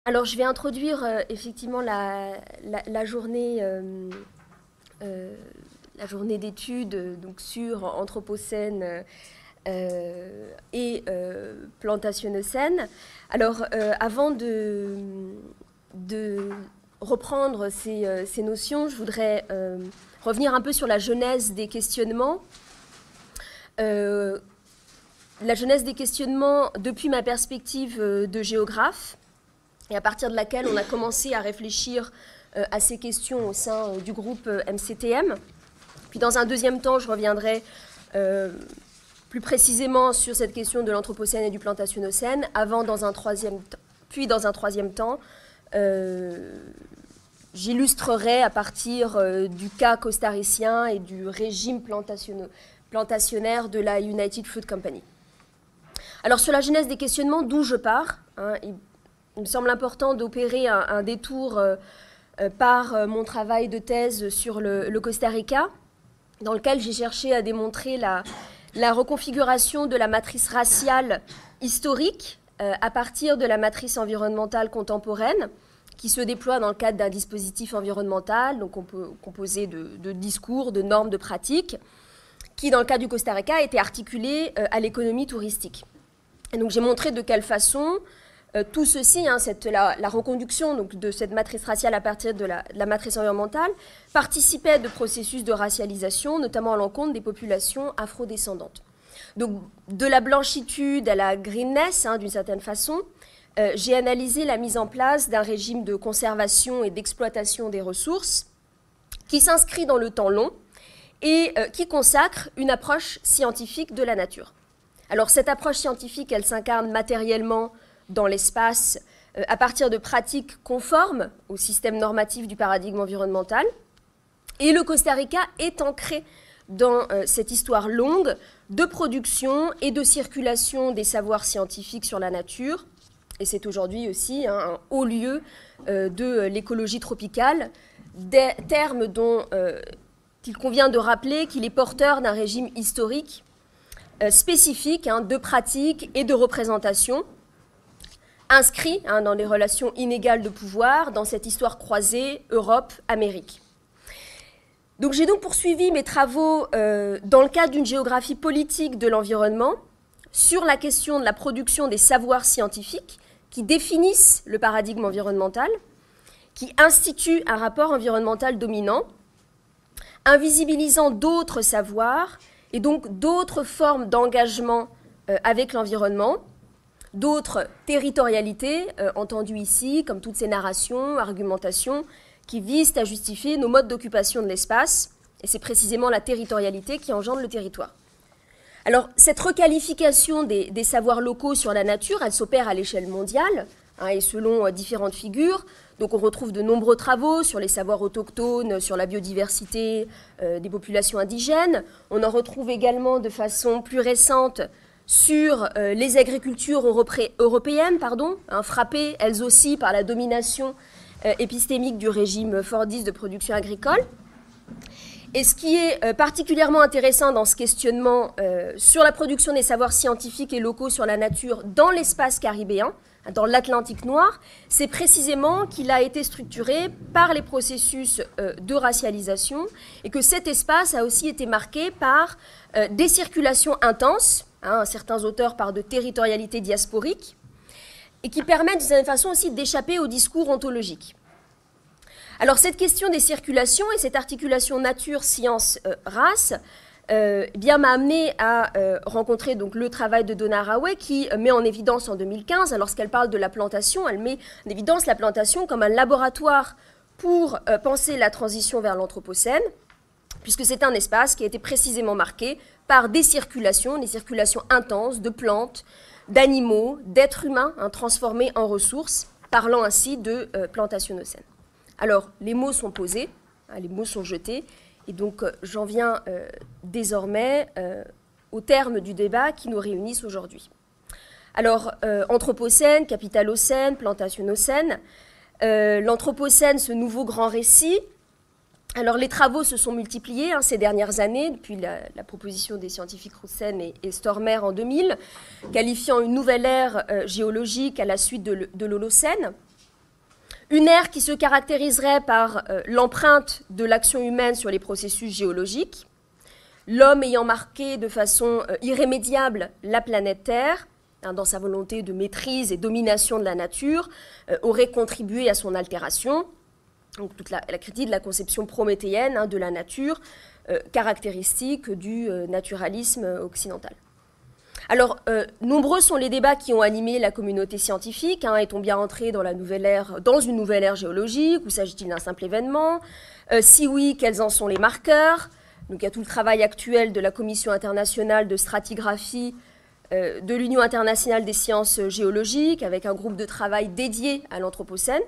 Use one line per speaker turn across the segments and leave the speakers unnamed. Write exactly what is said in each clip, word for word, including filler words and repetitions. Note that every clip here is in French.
Alors, je vais introduire euh, effectivement la, la, la journée, euh, euh, la journée d'études euh, donc sur Anthropocène euh, et euh, Plantationocène. Alors, euh, avant de, de reprendre ces, euh, ces notions, je voudrais euh, revenir un peu sur la genèse des questionnements. Euh, la genèse des questionnements depuis ma perspective de géographe, et à partir de laquelle on a commencé à réfléchir euh, à ces questions au sein euh, du groupe euh, M C T M. Puis dans un deuxième temps, je reviendrai euh, plus précisément sur cette question de l'Anthropocène et du Plantationocène, avant dans un troisième temps, puis dans un troisième temps, euh, j'illustrerai à partir euh, du cas costaricien et du régime plantationnaire de la United Fruit Company. Alors sur la genèse des questionnements, d'où je pars, hein, il, il me semble important d'opérer un, un détour euh, euh, par euh, mon travail de thèse sur le, le Costa Rica, dans lequel j'ai cherché à démontrer la, la reconfiguration de la matrice raciale historique euh, à partir de la matrice environnementale contemporaine, qui se déploie dans le cadre d'un dispositif environnemental, donc on peut composer de, de discours, de normes, de pratiques, qui, dans le cas du Costa Rica, a été articulé euh, à l'économie touristique. Et donc j'ai montré de quelle façon euh, tout ceci, hein, cette, la, la reconduction donc, de cette matrice raciale à partir de la, de la matrice environnementale, participait de processus de racialisation, notamment à l'encontre des populations afrodescendantes. Donc de la blanchitude à la greenness, hein, d'une certaine façon, euh, j'ai analysé la mise en place d'un régime de conservation et d'exploitation des ressources qui s'inscrit dans le temps long et euh, qui consacre une approche scientifique de la nature. Alors cette approche scientifique, elle s'incarne matériellement dans l'espace euh, à partir de pratiques conformes au système normatif du paradigme environnemental. Et le Costa Rica est ancré dans euh, cette histoire longue de production et de circulation des savoirs scientifiques sur la nature. Et c'est aujourd'hui aussi hein, un haut lieu euh, de l'écologie tropicale, des termes dont euh, il convient de rappeler qu'il est porteur d'un régime historique euh, spécifique hein, de pratique et de représentation, inscrit hein, dans les relations inégales de pouvoir, dans cette histoire croisée Europe-Amérique. Donc j'ai donc poursuivi mes travaux euh, dans le cadre d'une géographie politique de l'environnement sur la question de la production des savoirs scientifiques qui définissent le paradigme environnemental, qui instituent un rapport environnemental dominant, invisibilisant d'autres savoirs et donc d'autres formes d'engagement euh, avec l'environnement, d'autres territorialités, euh, entendues ici, comme toutes ces narrations, argumentations, qui visent à justifier nos modes d'occupation de l'espace, et c'est précisément la territorialité qui engendre le territoire. Alors, cette requalification des, des savoirs locaux sur la nature, elle s'opère à l'échelle mondiale, hein, et selon euh, différentes figures. Donc on retrouve de nombreux travaux sur les savoirs autochtones, sur la biodiversité euh, des populations indigènes. On en retrouve également de façon plus récente sur euh, les agricultures europé européennes, pardon, hein, frappées elles aussi par la domination euh, épistémique du régime fordiste de production agricole. Et ce qui est euh, particulièrement intéressant dans ce questionnement euh, sur la production des savoirs scientifiques et locaux sur la nature dans l'espace caribéen, dans l'Atlantique noir, c'est précisément qu'il a été structuré par les processus euh, de racialisation et que cet espace a aussi été marqué par euh, des circulations intenses, hein, certains auteurs parlent de territorialité diasporique, et qui permettent d'une certaine façon aussi d'échapper au discours ontologique. Alors cette question des circulations et cette articulation nature-science-race Euh, eh bien, m'a amené à euh, rencontrer donc, le travail de Donna Haraway qui euh, met en évidence en deux mille quinze, lorsqu'elle parle de la plantation, elle met en évidence la plantation comme un laboratoire pour euh, penser la transition vers l'Anthropocène, puisque c'est un espace qui a été précisément marqué par des circulations, des circulations intenses de plantes, d'animaux, d'êtres humains hein, transformés en ressources, parlant ainsi de euh, plantationocène. Alors, les mots sont posés, hein, les mots sont jetés, et donc, j'en viens euh, désormais euh, au terme du débat qui nous réunissent aujourd'hui. Alors, euh, Anthropocène, Capitalocène, Plantationocène, euh, l'Anthropocène, ce nouveau grand récit. Alors, les travaux se sont multipliés hein, ces dernières années, depuis la, la proposition des scientifiques Roussen et, et Stormer en deux mille, qualifiant une nouvelle ère euh, géologique à la suite de, de l'Holocène. Une ère qui se caractériserait par euh, l'empreinte de l'action humaine sur les processus géologiques, l'homme ayant marqué de façon euh, irrémédiable la planète Terre, hein, dans sa volonté de maîtrise et domination de la nature, euh, aurait contribué à son altération. Donc toute la, la critique de la conception prométhéenne hein, de la nature, euh, caractéristique du euh, naturalisme occidental. Alors, euh, nombreux sont les débats qui ont animé la communauté scientifique. Hein, est-on bien entré dans, la nouvelle ère, dans une nouvelle ère géologique, ou s'agit-il d'un simple événement? euh, Si oui, quels en sont les marqueurs? Donc, il y a tout le travail actuel de la Commission internationale de stratigraphie euh, de l'Union internationale des sciences géologiques, avec un groupe de travail dédié à l'Anthropocène,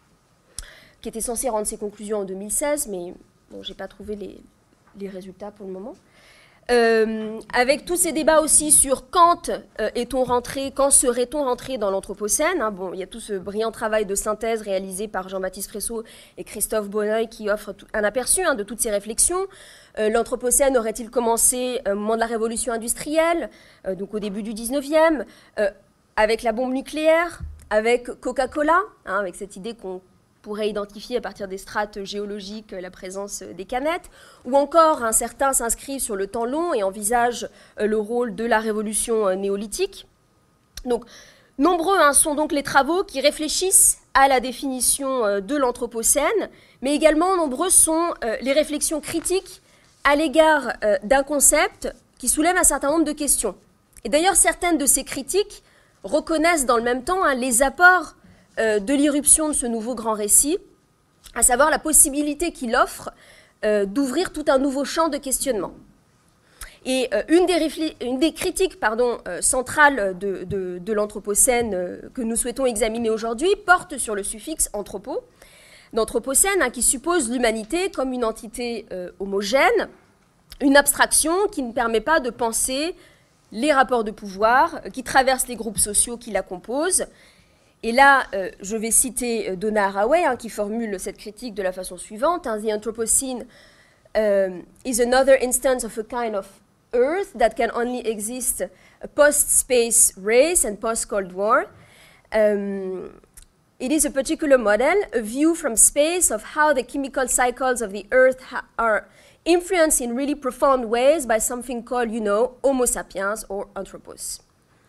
qui était censé rendre ses conclusions en deux mille seize, mais bon, je n'ai pas trouvé les, les résultats pour le moment. Euh, avec tous ces débats aussi sur quand euh, est-on rentré, quand serait-on rentré dans l'Anthropocène. Hein, bon, il y a tout ce brillant travail de synthèse réalisé par Jean-Baptiste Fresso et Christophe Bonneuil qui offre tout, un aperçu hein, de toutes ces réflexions. Euh, L'Anthropocène aurait-il commencé euh, au moment de la révolution industrielle, euh, donc au début du dix-neuvième, euh, avec la bombe nucléaire, avec Coca-Cola, hein, avec cette idée qu'on pourrait identifier à partir des strates géologiques la présence des canettes, ou encore un certain s'inscrivent sur le temps long et envisagent le rôle de la révolution néolithique. Donc, nombreux hein, sont donc les travaux qui réfléchissent à la définition de l'Anthropocène, mais également nombreux sont euh, les réflexions critiques à l'égard euh, d'un concept qui soulève un certain nombre de questions. Et d'ailleurs, certaines de ces critiques reconnaissent dans le même temps hein, les apports de l'irruption de ce nouveau grand récit, à savoir la possibilité qu'il offre euh, d'ouvrir tout un nouveau champ de questionnement. Et euh, une, des une des critiques pardon, euh, centrales de, de, de l'Anthropocène euh, que nous souhaitons examiner aujourd'hui porte sur le suffixe anthropo, d'Anthropocène, hein, qui suppose l'humanité comme une entité euh, homogène, une abstraction qui ne permet pas de penser les rapports de pouvoir euh, qui traversent les groupes sociaux qui la composent. Et là, euh, je vais citer Donna Haraway, hein, qui formule cette critique de la façon suivante. Hein, The Anthropocene um, is another instance of a kind of Earth that can only exist post-space race and post-Cold War. Um, it is a particular model, a view from space of how the chemical cycles of the Earth are influenced in really profound ways by something called, you know, Homo sapiens or Anthropos.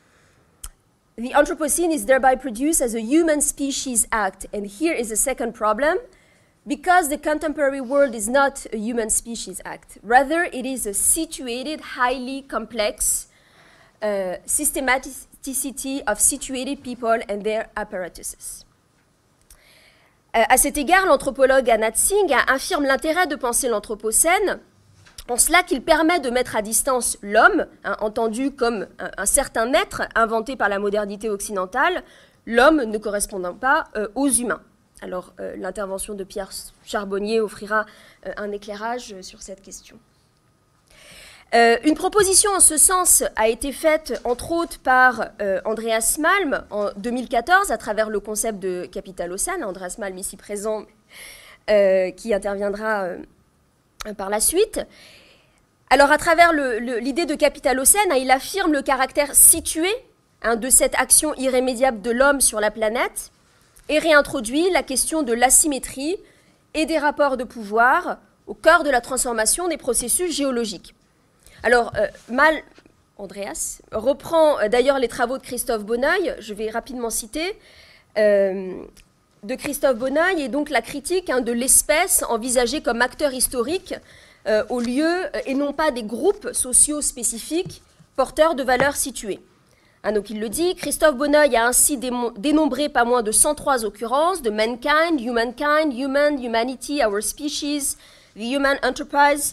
The Anthropocene is thereby produced as a human species act. And here is the second problem. Because the contemporary world is not a human species act. Rather, it is a situated, highly complex uh, systematicity of situated people and their apparatuses. Euh, à cet égard, l'anthropologue Anat Singh affirme l'intérêt de penser l'Anthropocène en cela qu'il permet de mettre à distance l'homme, hein, entendu comme un, un certain être inventé par la modernité occidentale, l'homme ne correspondant pas euh, aux humains. Alors, euh, l'intervention de Pierre Charbonnier offrira euh, un éclairage sur cette question. Euh, une proposition en ce sens a été faite, entre autres, par euh, Andreas Malm en deux mille quatorze, à travers le concept de Capitalocène. Andreas Malm, ici présent, euh, qui interviendra euh, par la suite. Alors, à travers l'idée de Capitalocène, hein, il affirme le caractère situé hein, de cette action irrémédiable de l'homme sur la planète et réintroduit la question de l'asymétrie et des rapports de pouvoir au cœur de la transformation des processus géologiques. Alors, euh, Mal, Andreas, reprend euh, d'ailleurs les travaux de Christophe Bonneuil, je vais rapidement citer, euh, de Christophe Bonneuil, et donc la critique hein, de l'espèce envisagée comme acteur historique euh, au lieu, euh, et non pas des groupes sociaux spécifiques porteurs de valeurs situées. Hein, donc il le dit, Christophe Bonneuil a ainsi dénombré pas moins de cent trois occurrences de mankind, humankind, human, humanity, our species, the human enterprise.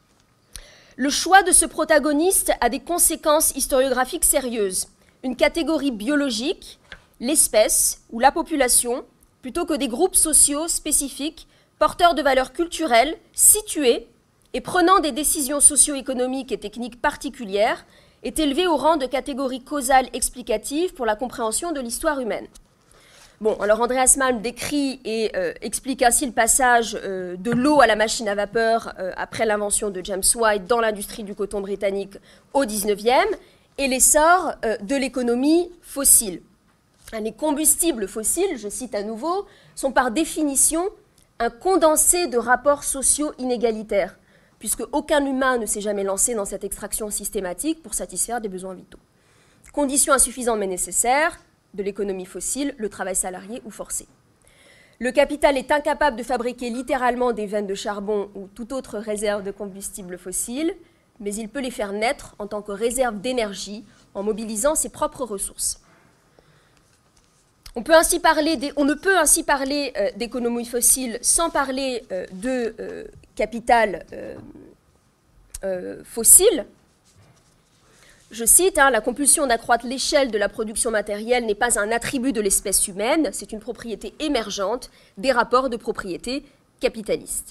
Le choix de ce protagoniste a des conséquences historiographiques sérieuses. Une catégorie biologique, l'espèce ou la population, plutôt que des groupes sociaux spécifiques, porteurs de valeurs culturelles, situés et prenant des décisions socio-économiques et techniques particulières, est élevé au rang de catégorie causale explicative pour la compréhension de l'histoire humaine. Bon, alors Andreas Malm décrit et euh, explique ainsi le passage euh, de l'eau à la machine à vapeur euh, après l'invention de James White dans l'industrie du coton britannique au dix-neuvième et l'essor euh, de l'économie fossile. Les combustibles fossiles, je cite à nouveau, sont par définition un condensé de rapports sociaux inégalitaires, puisque aucun humain ne s'est jamais lancé dans cette extraction systématique pour satisfaire des besoins vitaux. Condition insuffisante mais nécessaire de l'économie fossile, le travail salarié ou forcé. Le capital est incapable de fabriquer littéralement des veines de charbon ou toute autre réserve de combustible fossile, mais il peut les faire naître en tant que réserve d'énergie en mobilisant ses propres ressources. On, peut ainsi parler des, on ne peut ainsi parler euh, d'économie fossile sans parler euh, de euh, capital euh, euh, fossile. Je cite, hein, « La compulsion d'accroître l'échelle de la production matérielle n'est pas un attribut de l'espèce humaine, c'est une propriété émergente des rapports de propriété capitalistes. »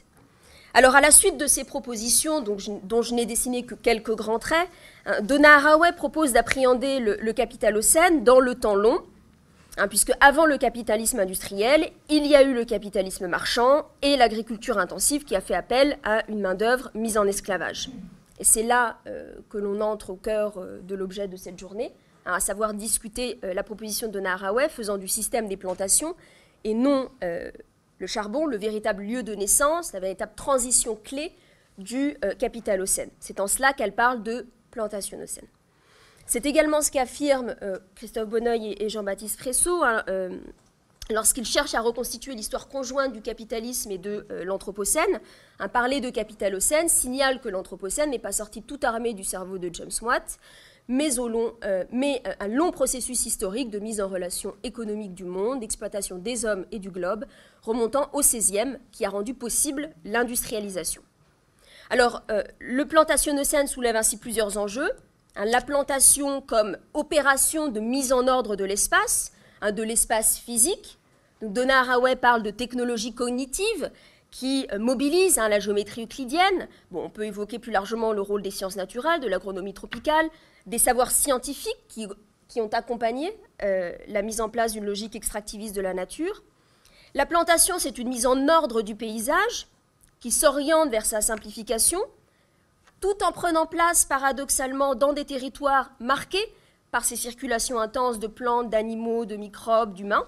Alors, à la suite de ces propositions, donc, je, dont je n'ai dessiné que quelques grands traits, hein, Donna Haraway propose d'appréhender le, le capitalocène dans le temps long, hein, puisque avant le capitalisme industriel, il y a eu le capitalisme marchand et l'agriculture intensive qui a fait appel à une main-d'œuvre mise en esclavage. Et c'est là euh, que l'on entre au cœur euh, de l'objet de cette journée, hein, à savoir discuter euh, la proposition de Donna Haraway faisant du système des plantations et non euh, le charbon, le véritable lieu de naissance, la véritable transition clé du euh, capitalocène. C'est en cela qu'elle parle de plantationocène. C'est également ce qu'affirment euh, Christophe Bonneuil et, et Jean-Baptiste Fresso, hein, euh, lorsqu'ils cherchent à reconstituer l'histoire conjointe du capitalisme et de euh, l'Anthropocène. Un parler de capitalocène signale que l'Anthropocène n'est pas sorti tout armé du cerveau de James Watt, mais, au long, euh, mais euh, un long processus historique de mise en relation économique du monde, d'exploitation des hommes et du globe, remontant au seizième, qui a rendu possible l'industrialisation. Alors, euh, le plantationocène soulève ainsi plusieurs enjeux. Hein, la plantation comme opération de mise en ordre de l'espace, hein, de l'espace physique. Donc, Donna Haraway parle de technologie cognitive qui euh, mobilise hein, la géométrie euclidienne. Bon, on peut évoquer plus largement le rôle des sciences naturelles, de l'agronomie tropicale, des savoirs scientifiques qui, qui ont accompagné euh, la mise en place d'une logique extractiviste de la nature. La plantation, c'est une mise en ordre du paysage qui s'oriente vers sa simplification, tout en prenant place paradoxalement dans des territoires marqués par ces circulations intenses de plantes, d'animaux, de microbes, d'humains.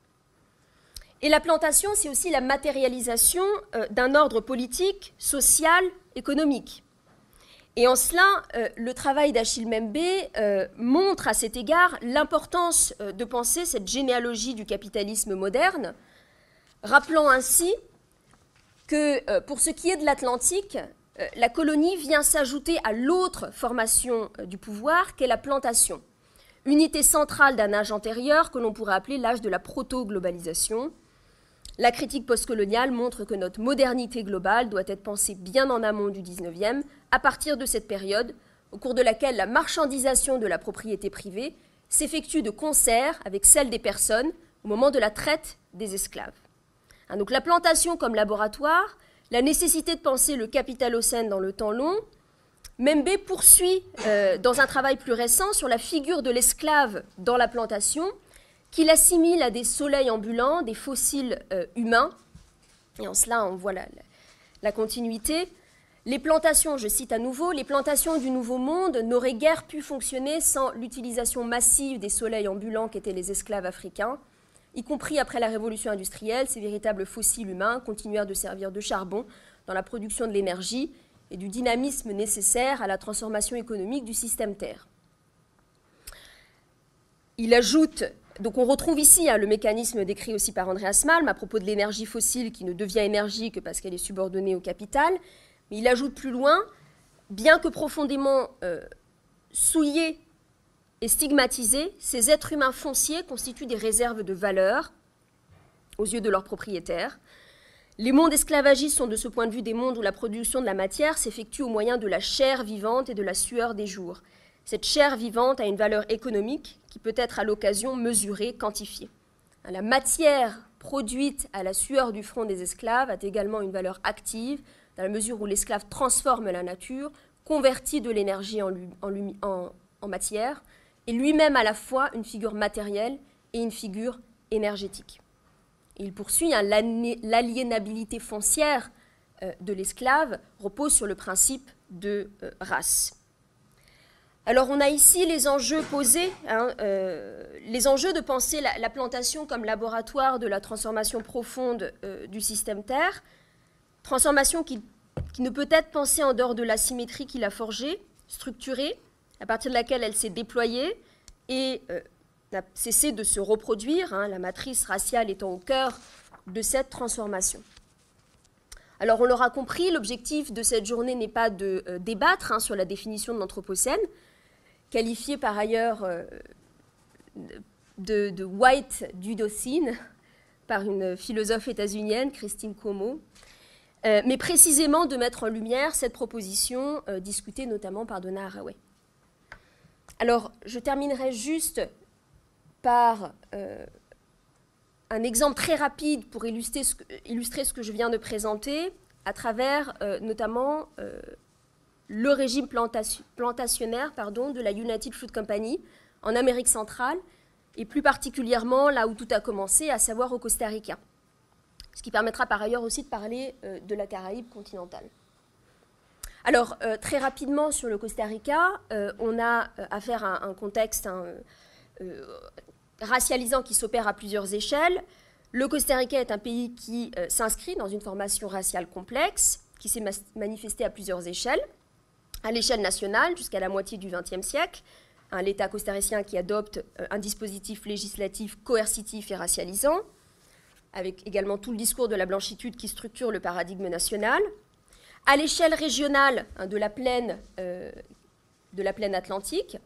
Et la plantation, c'est aussi la matérialisation euh, d'un ordre politique, social, économique. Et en cela, euh, le travail d'Achille Mbembe euh, montre à cet égard l'importance euh, de penser cette généalogie du capitalisme moderne, rappelant ainsi que euh, pour ce qui est de l'Atlantique, euh, la colonie vient s'ajouter à l'autre formation euh, du pouvoir qu'est la plantation, unité centrale d'un âge antérieur que l'on pourrait appeler l'âge de la proto-globalisation. La critique postcoloniale montre que notre modernité globale doit être pensée bien en amont du dix-neuvième, à partir de cette période, au cours de laquelle la marchandisation de la propriété privée s'effectue de concert avec celle des personnes au moment de la traite des esclaves. Hein, donc la plantation comme laboratoire, la nécessité de penser le capitalocène dans le temps long. Mbembe poursuit euh, dans un travail plus récent sur la figure de l'esclave dans la plantation, qu'il assimile à des soleils ambulants, des fossiles euh, humains. Et en cela, on voit la, la, la continuité. Les plantations, je cite à nouveau, les plantations du Nouveau Monde n'auraient guère pu fonctionner sans l'utilisation massive des soleils ambulants qu'étaient les esclaves africains, y compris après la révolution industrielle. Ces véritables fossiles humains continuèrent de servir de charbon dans la production de l'énergie et du dynamisme nécessaire à la transformation économique du système Terre. Il ajoute... Donc on retrouve ici hein, le mécanisme décrit aussi par Andreas Malm à propos de l'énergie fossile qui ne devient énergie que parce qu'elle est subordonnée au capital. Mais il ajoute plus loin, bien que profondément euh, souillés et stigmatisés, ces êtres humains fonciers constituent des réserves de valeur aux yeux de leurs propriétaires. Les mondes esclavagistes sont de ce point de vue des mondes où la production de la matière s'effectue au moyen de la chair vivante et de la sueur des jours. Cette chair vivante a une valeur économique qui peut être à l'occasion mesurée, quantifiée. La matière produite à la sueur du front des esclaves a également une valeur active, dans la mesure où l'esclave transforme la nature, convertit de l'énergie en, en, en, en matière, et lui-même à la fois une figure matérielle et une figure énergétique. Et il poursuit, hein, l'aliénabilité foncière euh, de l'esclave repose sur le principe de euh, race. Alors on a ici les enjeux posés, hein, euh, les enjeux de penser la, la plantation comme laboratoire de la transformation profonde euh, du système Terre, transformation qui, qui ne peut être pensée en dehors de la symétrie qu'il a forgée, structurée, à partir de laquelle elle s'est déployée et euh, n'a cessé de se reproduire, hein, la matrice raciale étant au cœur de cette transformation. Alors on l'aura compris, l'objectif de cette journée n'est pas de euh, débattre hein, sur la définition de l'Anthropocène, qualifiée par ailleurs euh, de, de white dudocine par une philosophe états-unienne, Christine Cuomo, euh, mais précisément de mettre en lumière cette proposition euh, discutée notamment par Donna Haraway. Alors je terminerai juste par euh, un exemple très rapide pour illustrer ce que, illustrer ce que je viens de présenter à travers euh, notamment euh, le régime plantation, plantationnaire pardon, de la United Fruit Company en Amérique centrale et plus particulièrement là où tout a commencé, à savoir au Costa Rica. Ce qui permettra par ailleurs aussi de parler euh, de la Caraïbe continentale. Alors euh, très rapidement sur le Costa Rica, euh, on a euh, affaire à un contexte hein, euh, racialisant qui s'opère à plusieurs échelles. Le Costa Rica est un pays qui euh, s'inscrit dans une formation raciale complexe, qui s'est manifestée à plusieurs échelles. À l'échelle nationale, jusqu'à la moitié du vingtième siècle, hein, l'État costaricien qui adopte euh, un dispositif législatif coercitif et racialisant, avec également tout le discours de la blanchitude qui structure le paradigme national. À l'échelle régionale hein, de, la plaine, euh, de la plaine atlantique,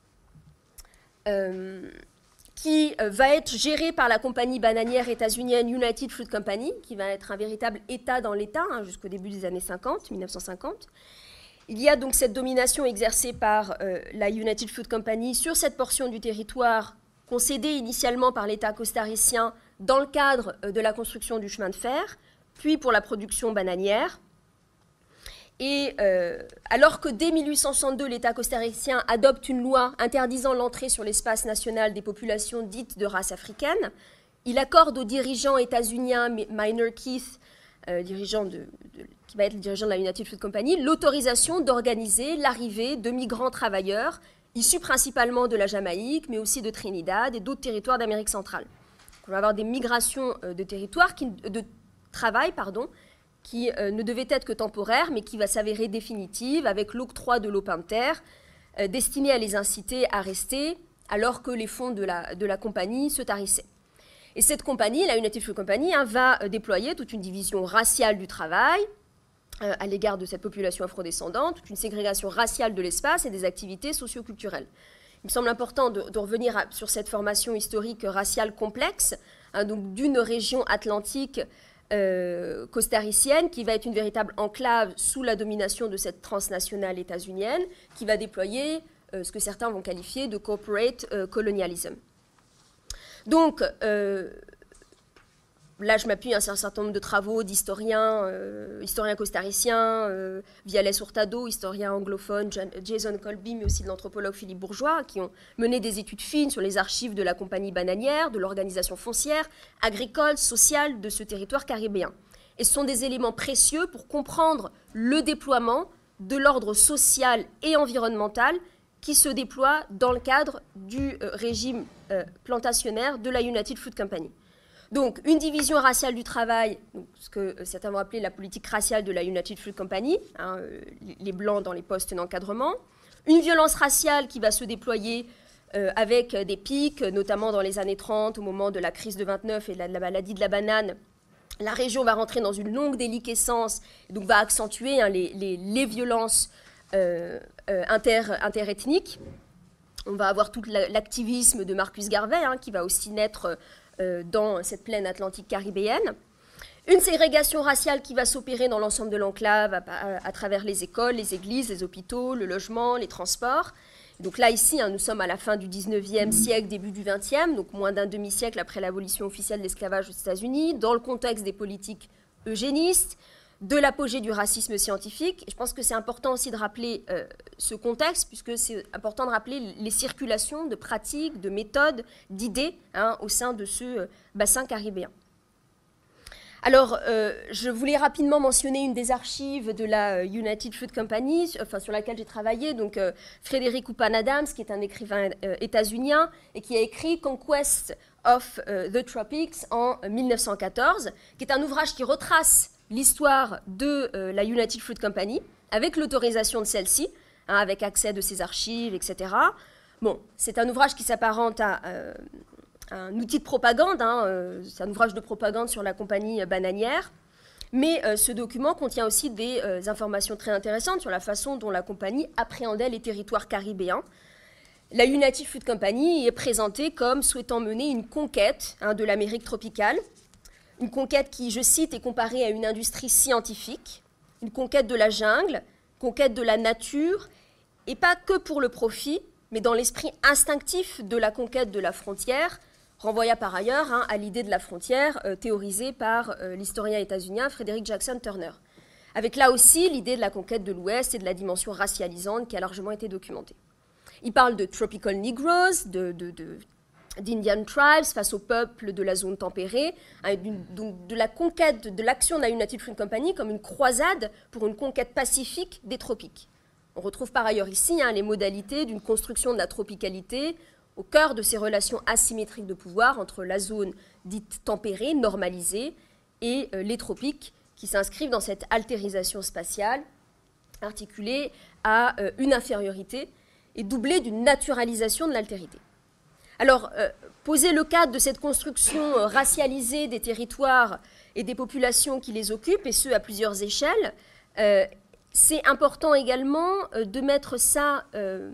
euh, qui va être gérée par la compagnie bananière états-unienne United Fruit Company, qui va être un véritable État dans l'État hein, jusqu'au début des années cinquante, mille neuf cent cinquante. Il y a donc cette domination exercée par euh, la United Fruit Company sur cette portion du territoire concédée initialement par l'État costaricien dans le cadre euh, de la construction du chemin de fer, puis pour la production bananière. Et euh, alors que dès mille huit cent soixante-deux, l'État costaricien adopte une loi interdisant l'entrée sur l'espace national des populations dites de race africaine, il accorde au dirigeant états-unien Minor Keith, euh, dirigeant de, de, qui va être le dirigeant de la United Fruit Company, l'autorisation d'organiser l'arrivée de migrants travailleurs issus principalement de la Jamaïque, mais aussi de Trinidad et d'autres territoires d'Amérique centrale. Donc on va avoir des migrations de territoires, qui, de travail, pardon, qui euh, ne devait être que temporaire, mais qui va s'avérer définitive avec l'octroi de lopin de terre, euh, destiné à les inciter à rester, alors que les fonds de la, de la compagnie se tarissaient. Et cette compagnie, la United Fruit Company, hein, va euh, déployer toute une division raciale du travail euh, à l'égard de cette population afrodescendante, toute une ségrégation raciale de l'espace et des activités socio-culturelles. Il me semble important de, de revenir à, sur cette formation historique raciale complexe, hein, donc d'une région atlantique Euh, costaricienne, qui va être une véritable enclave sous la domination de cette transnationale états-unienne, qui va déployer euh, ce que certains vont qualifier de corporate euh, colonialism. Donc, euh, là, je m'appuie sur un certain nombre de travaux d'historiens, euh, historiens costariciens, euh, Viales Hurtado, historien anglophone, Jason Colby, mais aussi de l'anthropologue Philippe Bourgeois, qui ont mené des études fines sur les archives de la compagnie bananière, de l'organisation foncière, agricole, sociale de ce territoire caribéen. Et ce sont des éléments précieux pour comprendre le déploiement de l'ordre social et environnemental qui se déploie dans le cadre du euh, régime euh, plantationnaire de la United Fruit Company. Donc, une division raciale du travail, donc ce que certains vont appeler la politique raciale de la United Fruit Company, hein, les blancs dans les postes d'encadrement, une violence raciale qui va se déployer euh, avec des pics, notamment dans les années trente, au moment de la crise de vingt-neuf et de la, de la maladie de la banane. La région va rentrer dans une longue déliquescence, donc va accentuer hein, les, les, les violences euh, euh, inter, interethniques. On va avoir tout l'activisme de Marcus Garvey, hein, qui va aussi naître dans cette plaine atlantique caribéenne. Une ségrégation raciale qui va s'opérer dans l'ensemble de l'enclave à, à, à travers les écoles, les églises, les hôpitaux, le logement, les transports. Donc là, ici, hein, nous sommes à la fin du dix-neuvième siècle, début du vingtième, donc moins d'un demi-siècle après l'abolition officielle de l'esclavage aux États-Unis, dans le contexte des politiques eugénistes, de l'apogée du racisme scientifique. Et je pense que c'est important aussi de rappeler euh, ce contexte, puisque c'est important de rappeler les circulations de pratiques, de méthodes, d'idées hein, au sein de ce euh, bassin caribéen. Alors, euh, je voulais rapidement mentionner une des archives de la United Fruit Company, enfin, sur laquelle j'ai travaillé, donc euh, Frédéric Houpan Adams, qui est un écrivain euh, états-unien, et qui a écrit Conquest of uh, the Tropics en mille neuf cent quatorze, qui est un ouvrage qui retrace l'histoire de euh, la United Fruit Company, avec l'autorisation de celle-ci, hein, avec accès de ses archives, et cetera. Bon, c'est un ouvrage qui s'apparente à... Euh, un outil de propagande, hein, euh, c'est un ouvrage de propagande sur la compagnie bananière, mais euh, ce document contient aussi des euh, informations très intéressantes sur la façon dont la compagnie appréhendait les territoires caribéens. La United Fruit Company est présentée comme souhaitant mener une conquête hein, de l'Amérique tropicale, une conquête qui, je cite, est comparée à une industrie scientifique, une conquête de la jungle, conquête de la nature, et pas que pour le profit, mais dans l'esprit instinctif de la conquête de la frontière, renvoya par ailleurs hein, à l'idée de la frontière euh, théorisée par euh, l'historien états-unien Frederick Jackson Turner, avec là aussi l'idée de la conquête de l'Ouest et de la dimension racialisante qui a largement été documentée. Il parle de tropical Negroes, de, de, de, d'Indian tribes face aux peuples de la zone tempérée, hein, donc de la conquête, de, de l'action de la United Fruit Company comme une croisade pour une conquête pacifique des tropiques. On retrouve par ailleurs ici hein, les modalités d'une construction de la tropicalité au cœur de ces relations asymétriques de pouvoir entre la zone dite tempérée, normalisée, et euh, les tropiques, qui s'inscrivent dans cette altérisation spatiale, articulée à euh, une infériorité et doublée d'une naturalisation de l'altérité. Alors, euh, poser le cadre de cette construction euh, racialisée des territoires et des populations qui les occupent, et ce à plusieurs échelles, euh, c'est important également euh, de mettre ça... Euh,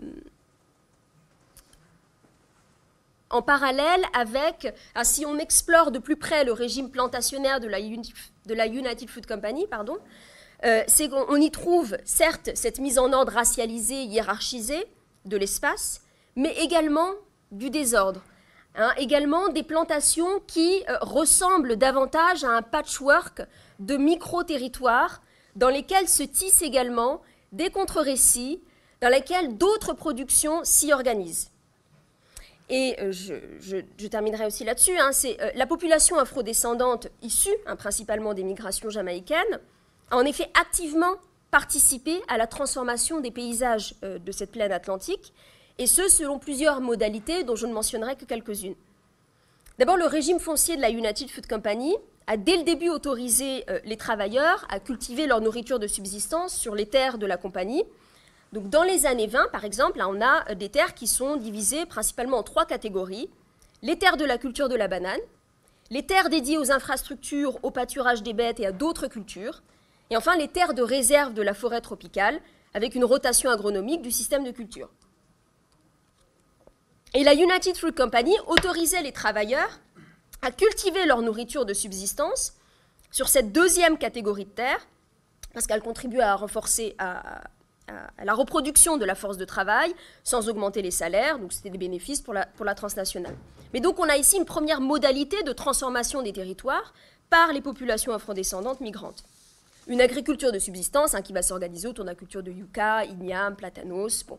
en parallèle avec, ah, si on explore de plus près le régime plantationnaire de la, Uni, de la United Fruit Company, pardon, euh, c'est qu'on y trouve certes cette mise en ordre racialisée, hiérarchisée de l'espace, mais également du désordre. Hein, également des plantations qui euh, ressemblent davantage à un patchwork de micro-territoires dans lesquels se tissent également des contre-récits, dans lesquels d'autres productions s'y organisent. Et euh, je, je, je terminerai aussi là-dessus, hein, c'est euh, la population afrodescendante issue hein, principalement des migrations jamaïcaines a en effet activement participé à la transformation des paysages euh, de cette plaine atlantique, et ce selon plusieurs modalités dont je ne mentionnerai que quelques-unes. D'abord, le régime foncier de la United Fruit Company a dès le début autorisé euh, les travailleurs à cultiver leur nourriture de subsistance sur les terres de la compagnie. Donc, dans les années vingt, par exemple, là, on a des terres qui sont divisées principalement en trois catégories. Les terres de la culture de la banane, les terres dédiées aux infrastructures, au pâturage des bêtes et à d'autres cultures, et enfin les terres de réserve de la forêt tropicale, avec une rotation agronomique du système de culture. Et la United Fruit Company autorisait les travailleurs à cultiver leur nourriture de subsistance sur cette deuxième catégorie de terres, parce qu'elle contribuait à renforcer... à, à la reproduction de la force de travail sans augmenter les salaires, donc c'était des bénéfices pour la, pour la transnationale. Mais donc on a ici une première modalité de transformation des territoires par les populations afrodescendantes migrantes. Une agriculture de subsistance hein, qui va s'organiser autour de la culture de yucca, igname, platanos. Bon.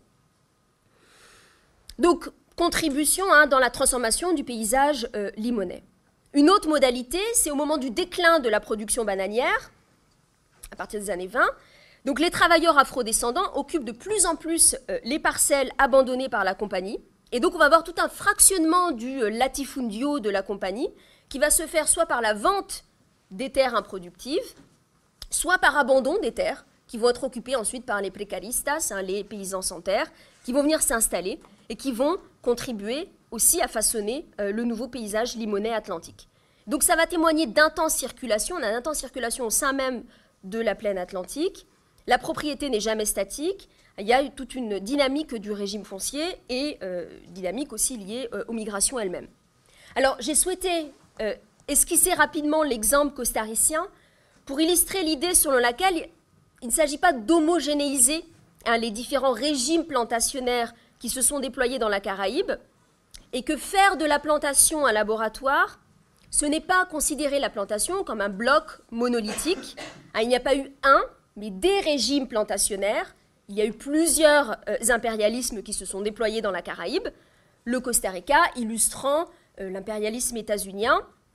Donc contribution hein, dans la transformation du paysage euh, limonais. Une autre modalité, c'est au moment du déclin de la production bananière, à partir des années vingt, donc les travailleurs afrodescendants occupent de plus en plus euh, les parcelles abandonnées par la compagnie. Et donc on va avoir tout un fractionnement du euh, latifundio de la compagnie qui va se faire soit par la vente des terres improductives, soit par abandon des terres qui vont être occupées ensuite par les precaristas, hein, les paysans sans terre, qui vont venir s'installer et qui vont contribuer aussi à façonner euh, le nouveau paysage limonais atlantique. Donc ça va témoigner d'intense circulation, on a une intense circulation au sein même de la plaine atlantique. La propriété n'est jamais statique, il y a toute une dynamique du régime foncier et euh, dynamique aussi liée euh, aux migrations elles-mêmes. Alors j'ai souhaité euh, esquisser rapidement l'exemple costaricien pour illustrer l'idée selon laquelle il ne s'agit pas d'homogénéiser hein, les différents régimes plantationnaires qui se sont déployés dans la Caraïbe, et que faire de la plantation un laboratoire, ce n'est pas considérer la plantation comme un bloc monolithique. Hein, il n'y a pas eu un, mais des régimes plantationnaires. Il y a eu plusieurs euh, impérialismes qui se sont déployés dans la Caraïbe, le Costa Rica illustrant euh, l'impérialisme états-unien,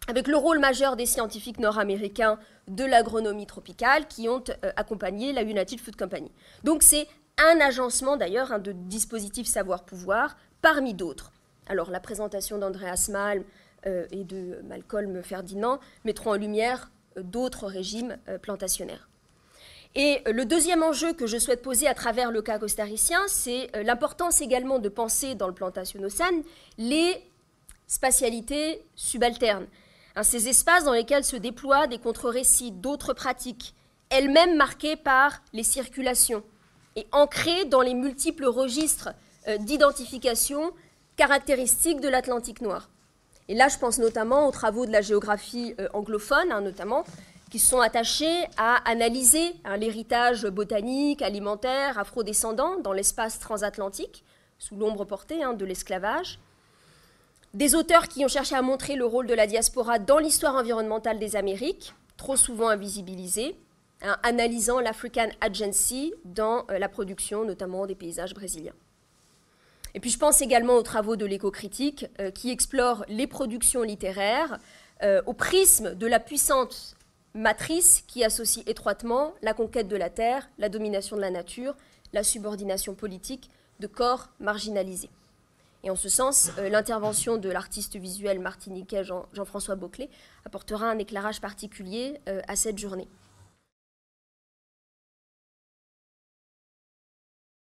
avec le rôle majeur des scientifiques nord-américains de l'agronomie tropicale qui ont euh, accompagné la United Food Company. Donc c'est un agencement d'ailleurs hein, de dispositifs savoir-pouvoir parmi d'autres. Alors la présentation d'Andreas Malm euh, et de Malcolm Ferdinand mettront en lumière euh, d'autres régimes euh, plantationnaires. Et euh, le deuxième enjeu que je souhaite poser à travers le cas costaricien, c'est euh, l'importance également de penser dans le Plantationocène les spatialités subalternes. Hein, ces espaces dans lesquels se déploient des contre-récits d'autres pratiques, elles-mêmes marquées par les circulations et ancrées dans les multiples registres euh, d'identification caractéristiques de l'Atlantique noir. Et là, je pense notamment aux travaux de la géographie euh, anglophone, hein, notamment, qui sont attachés à analyser hein, l'héritage botanique, alimentaire, afrodescendant dans l'espace transatlantique, sous l'ombre portée hein, de l'esclavage. Des auteurs qui ont cherché à montrer le rôle de la diaspora dans l'histoire environnementale des Amériques, trop souvent invisibilisée, hein, analysant l'African Agency dans euh, la production notamment des paysages brésiliens. Et puis je pense également aux travaux de l'éco-critique euh, qui explorent les productions littéraires euh, au prisme de la puissante matrice qui associe étroitement la conquête de la terre, la domination de la nature, la subordination politique de corps marginalisés. Et en ce sens, euh, l'intervention de l'artiste visuel martiniquais Jean, Jean-François Bauclé apportera un éclairage particulier euh, à cette journée.